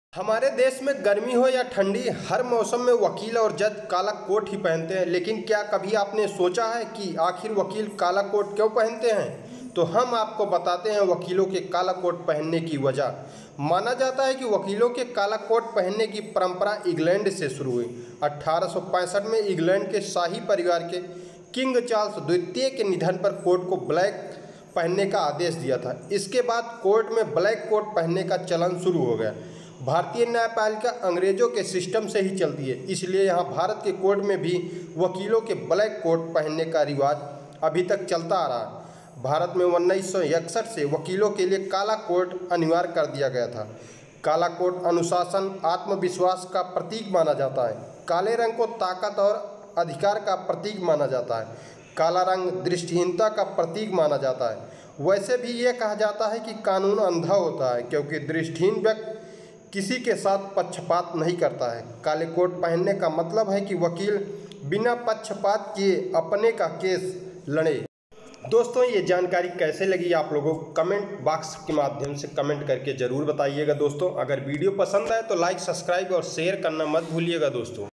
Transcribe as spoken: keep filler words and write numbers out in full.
हमारे देश में गर्मी हो या ठंडी, हर मौसम में वकील और जज काला कोट ही पहनते हैं। लेकिन क्या कभी आपने सोचा है कि आखिर वकील काला कोट क्यों पहनते हैं? तो हम आपको बताते हैं वकीलों के काला कोट पहनने की वजह। माना जाता है कि वकीलों के काला कोट पहनने की परंपरा इंग्लैंड से शुरू हुई। अठारह सौ पैंसठ में इंग्लैंड के शाही परिवार के किंग चार्ल्स द्वितीय के निधन पर कोर्ट को ब्लैक पहनने का आदेश दिया था। इसके बाद कोर्ट में ब्लैक कोट पहनने का चलन शुरू हो गया। भारतीय न्यायपालिका अंग्रेजों के सिस्टम से ही चलती है, इसलिए यहाँ भारत के कोर्ट में भी वकीलों के ब्लैक कोट पहनने का रिवाज अभी तक चलता आ रहा है। भारत में उन्नीस सौ इकसठ से वकीलों के लिए काला कोट अनिवार्य कर दिया गया था। काला कोट अनुशासन, आत्मविश्वास का प्रतीक माना जाता है। काले रंग को ताकत और अधिकार का प्रतीक माना जाता है। काला रंग दृष्टिहीनता का प्रतीक माना जाता है। वैसे भी ये कहा जाता है कि कानून अंधा होता है, क्योंकि दृष्टिहीन व्यक्ति किसी के साथ पक्षपात नहीं करता है। काले कोट पहनने का मतलब है कि वकील बिना पक्षपात किए अपने का केस लड़े। दोस्तों, ये जानकारी कैसे लगी आप लोगों को कमेंट बॉक्स के माध्यम से कमेंट करके ज़रूर बताइएगा। दोस्तों, अगर वीडियो पसंद आए तो लाइक, सब्सक्राइब और शेयर करना मत भूलिएगा दोस्तों।